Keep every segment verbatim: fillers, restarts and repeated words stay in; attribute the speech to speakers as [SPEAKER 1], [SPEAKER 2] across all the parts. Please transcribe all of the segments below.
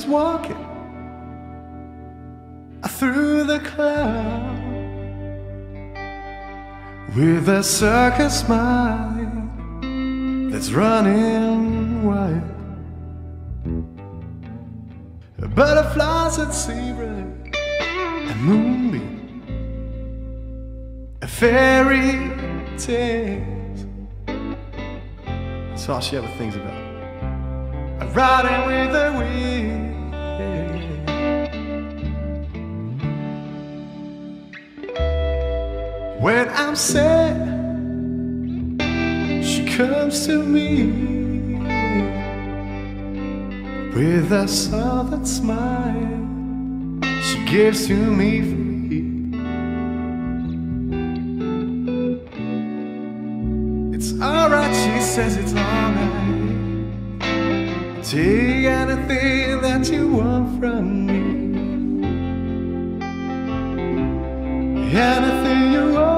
[SPEAKER 1] walking through the clouds with a circus smile that's running wild. Butterflies and zebras and moonbeams, fairy tales. That's all she ever thinks about. Riding with the wind. When I'm sad, she comes to me with a southern smile. She gives to me free. It's alright, she says it's alright. Take anything that you want from me, anything you want.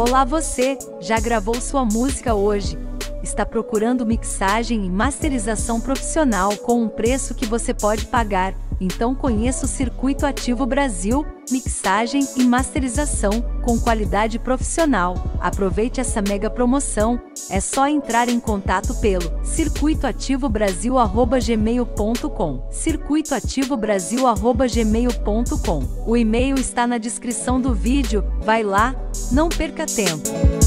[SPEAKER 2] Olá você, já gravou sua música hoje? Está procurando mixagem e masterização profissional com um preço que você pode pagar? Então conheça o Circuito Ativo Brasil, mixagem e masterização com qualidade profissional. Aproveite essa mega promoção. É só entrar em contato pelo circuito ativo brasil arroba gmail ponto com, circuito ativo brasil arroba gmail ponto com. O e-mail está na descrição do vídeo. Vai lá, não perca tempo.